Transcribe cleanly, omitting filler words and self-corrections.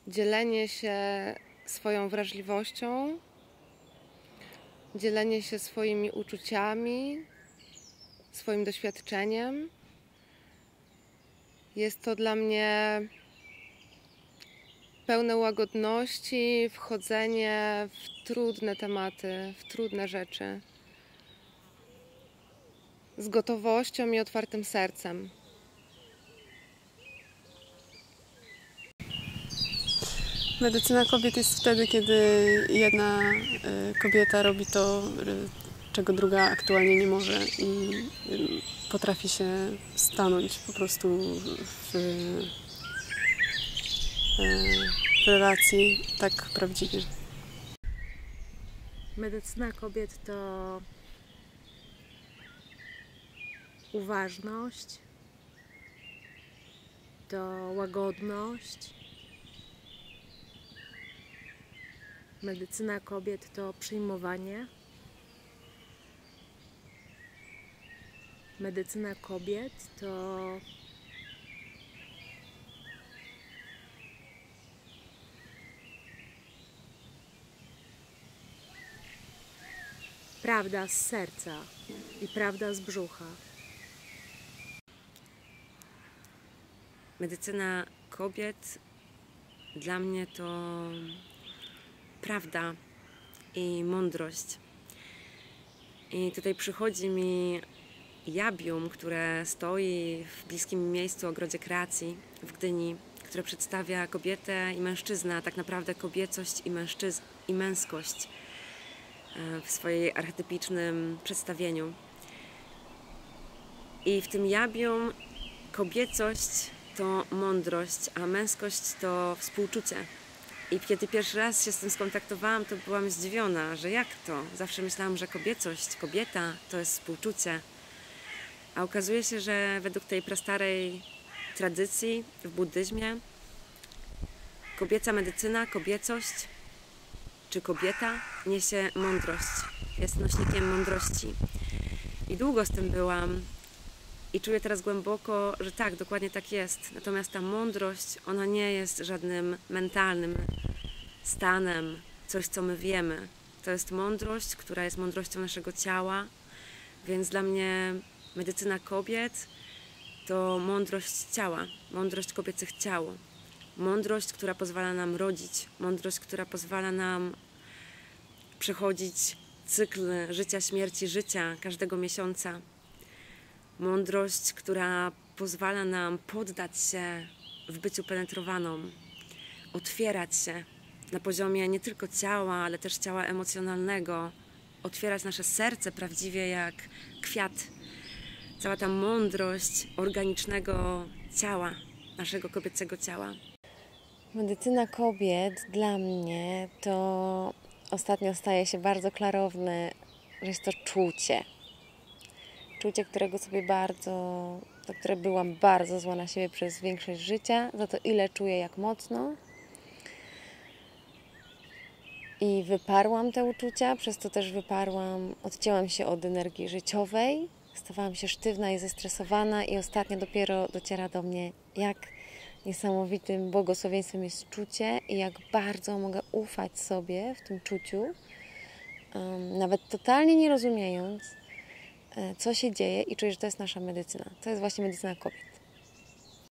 dzielenie się swoją wrażliwością, dzielenie się swoimi uczuciami, swoim doświadczeniem. Jest to dla mnie pełne łagodności, wchodzenie w trudne tematy, w trudne rzeczy, z gotowością i otwartym sercem. Medycyna kobiet jest wtedy, kiedy jedna kobieta robi to, czego druga aktualnie nie może i potrafi się stanąć po prostu w relacji tak prawdziwie. Medycyna kobiet to uważność, to łagodność. Medycyna kobiet to przyjmowanie. Medycyna kobiet to prawda z serca i prawda z brzucha. Medycyna kobiet dla mnie to prawda i mądrość. I tutaj przychodzi mi jabium, które stoi w bliskim miejscu Ogrodzie Kreacji w Gdyni, które przedstawia kobietę i mężczyznę, a tak naprawdę kobiecość i męskość w swojej archetypicznym przedstawieniu. I w tym jabium kobiecość to mądrość, a męskość to współczucie. I kiedy pierwszy raz się z tym skontaktowałam, to byłam zdziwiona, że jak to? Zawsze myślałam, że kobiecość, kobieta to jest współczucie. A okazuje się, że według tej prastarej tradycji w buddyzmie kobieca medycyna, kobiecość czy kobieta niesie mądrość, jest nośnikiem mądrości. I długo z tym byłam i czuję teraz głęboko, że tak, dokładnie tak jest. Natomiast ta mądrość, ona nie jest żadnym mentalnym stanem, coś co my wiemy. To jest mądrość, która jest mądrością naszego ciała, więc dla mnie medycyna kobiet to mądrość ciała, mądrość kobiecych ciał, mądrość, która pozwala nam rodzić, mądrość, która pozwala nam przechodzić cykl życia, śmierci, życia każdego miesiąca. Mądrość, która pozwala nam poddać się w byciu penetrowaną, otwierać się na poziomie nie tylko ciała, ale też ciała emocjonalnego, otwierać nasze serce prawdziwie jak kwiat. Cała ta mądrość organicznego ciała, naszego kobiecego ciała. Medycyna kobiet dla mnie to ostatnio staje się bardzo klarowne, że jest to czucie. Czucie, za które byłam bardzo zła na siebie przez większość życia, za to ile czuję, jak mocno. I wyparłam te uczucia, przez to też odcięłam się od energii życiowej, stawałam się sztywna i zestresowana i ostatnio dopiero dociera do mnie, jak niesamowitym błogosławieństwem jest czucie i jak bardzo mogę ufać sobie w tym czuciu, nawet totalnie nie rozumiejąc, co się dzieje i czuję, że to jest nasza medycyna. To jest właśnie medycyna kobiet.